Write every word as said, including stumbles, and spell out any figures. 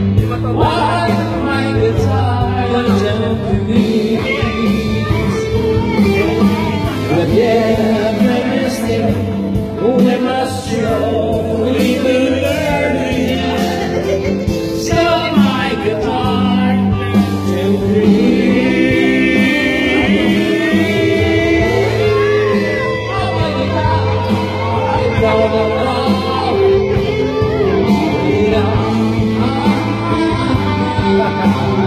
Why my guitar don't please? But yeah, everything we must surely be learning. So my guitar don't please. Oh my guitar, I don't know.